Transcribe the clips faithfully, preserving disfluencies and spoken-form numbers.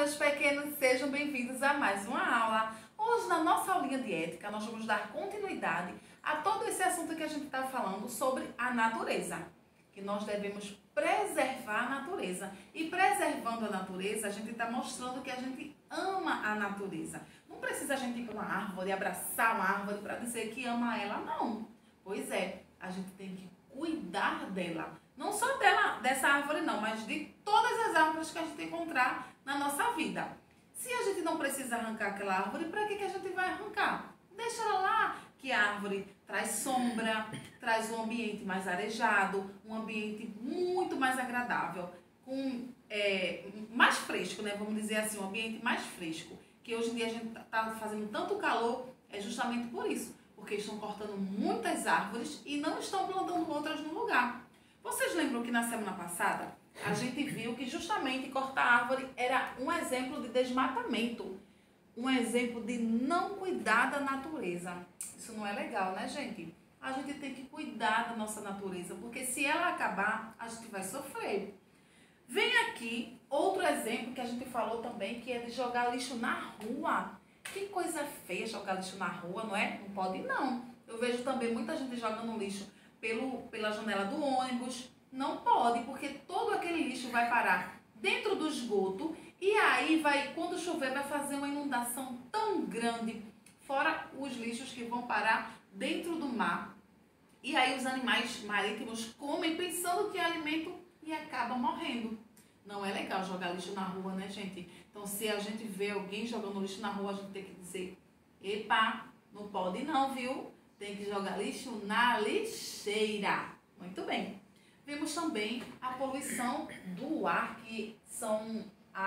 meus pequenos, sejam bem-vindos a mais uma aula. Hoje, na nossa aulinha de ética, nós vamos dar continuidade a todo esse assunto que a gente está falando sobre a natureza, que nós devemos preservar a natureza. E preservando a natureza, a gente está mostrando que a gente ama a natureza. Não precisa a gente ir para uma árvore, abraçar uma árvore para dizer que ama ela, não. Pois é, a gente tem que cuidar dela. Não só dela, dessa árvore não, mas de todas as árvores que a gente encontrar na nossa vida. Se a gente não precisa arrancar aquela árvore, para que, que a gente vai arrancar? Deixa ela lá, que a árvore traz sombra, traz um ambiente mais arejado, um ambiente muito mais agradável, com, é, mais fresco, né? Vamos dizer assim, um ambiente mais fresco. Que hoje em dia a gente está fazendo tanto calor, é justamente por isso. Porque estão cortando muitas árvores e não estão plantando outras no lugar. Vocês lembram que na semana passada a gente viu que justamente cortar árvore era um exemplo de desmatamento, um exemplo de não cuidar da natureza. Isso não é legal, né, gente? A gente tem que cuidar da nossa natureza, porque se ela acabar, a gente vai sofrer. Vem aqui outro exemplo que a gente falou também, que é de jogar lixo na rua. Que coisa feia jogar lixo na rua, não é? Não pode não. Eu vejo também muita gente jogando lixo pelo, pela janela do ônibus. Não pode, porque todo aquele lixo vai parar dentro do esgoto e aí vai, quando chover, vai fazer uma inundação tão grande, fora os lixos que vão parar dentro do mar. E aí os animais marítimos comem pensando que é alimento e acabam morrendo. Não é legal jogar lixo na rua, né, gente? Então, se a gente vê alguém jogando lixo na rua, a gente tem que dizer: epa, não pode não, viu? Tem que jogar lixo na lixeira. Muito bem. Vemos também a poluição do ar, que são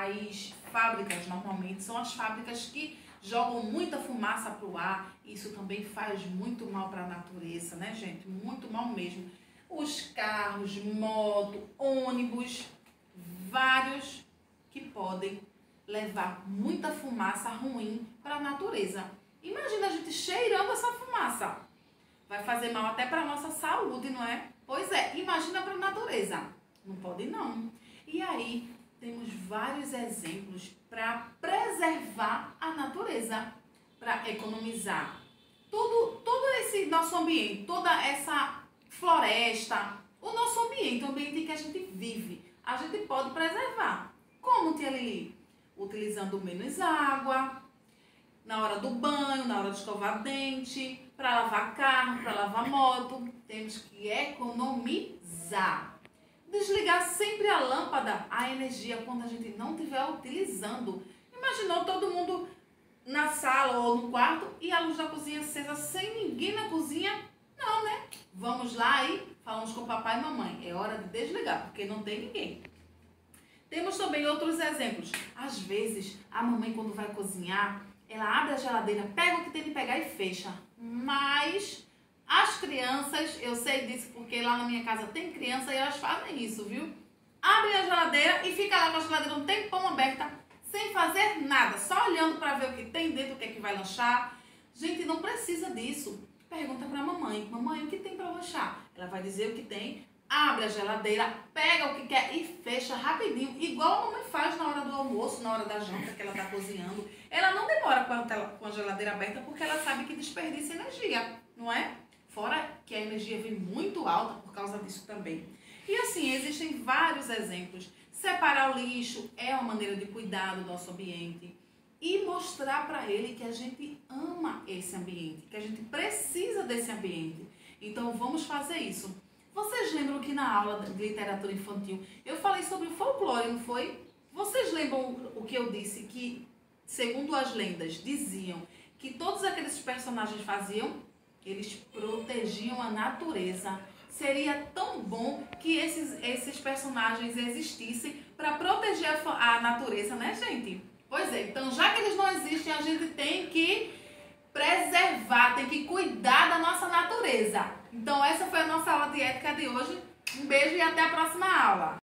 as fábricas, normalmente, são as fábricas que jogam muita fumaça para o ar. Isso também faz muito mal para a natureza, né, gente? Muito mal mesmo. Os carros, moto, ônibus, vários que podem levar muita fumaça ruim para a natureza. Imagina a gente cheirando essa fumaça. Vai fazer mal até para a nossa saúde, não é? Pois é, imagina para a natureza. Não pode não. E aí, temos vários exemplos para preservar a natureza, para economizar tudo, todo esse nosso ambiente, toda essa floresta, o nosso ambiente, o ambiente em que a gente vive, a gente pode preservar. Como, tia Lili? Utilizando menos água, na hora do banho, na hora de escovar dente, para lavar carro, para lavar moto. Temos que economizar. Desligar sempre a lâmpada, a energia, quando a gente não estiver utilizando. Imaginou todo mundo na sala ou no quarto e a luz da cozinha acesa sem ninguém na cozinha? Não, né? Vamos lá e falamos com o papai e mamãe. É hora de desligar, porque não tem ninguém. Temos também outros exemplos. Às vezes, a mamãe, quando vai cozinhar, ela abre a geladeira, pega o que tem de pegar e fecha. Mas as crianças, eu sei disso porque lá na minha casa tem criança e elas fazem isso, viu? Abre a geladeira e fica lá com a geladeira um tempão aberta, sem fazer nada, só olhando para ver o que tem dentro, o que é que vai lanchar. Gente, não precisa disso. Pergunta para a mamãe: mamãe, o que tem para lanchar? Ela vai dizer o que tem, abre a geladeira, pega o que quer e fecha rapidinho, igual a mamãe faz na hora do almoço, na hora da janta que ela está cozinhando. Ela não demora com a geladeira aberta porque ela sabe que desperdiça energia, não é? Fora que a energia vem muito alta por causa disso também. E assim, existem vários exemplos. Separar o lixo é uma maneira de cuidar do nosso ambiente e mostrar para ele que a gente ama esse ambiente, que a gente precisa desse ambiente. Então vamos fazer isso. Vocês lembram que na aula de literatura infantil eu falei sobre o folclore, não foi? Vocês lembram o que eu disse? Que, segundo as lendas, diziam que todos aqueles personagens faziam? Eles protegiam a natureza. Seria tão bom que esses, esses personagens existissem para proteger a, a natureza, né, gente? Pois é, então já que eles não existem, a gente tem que preservar, tem que cuidar da nossa natureza. Então essa foi a nossa aula de ética de hoje. Um beijo e até a próxima aula.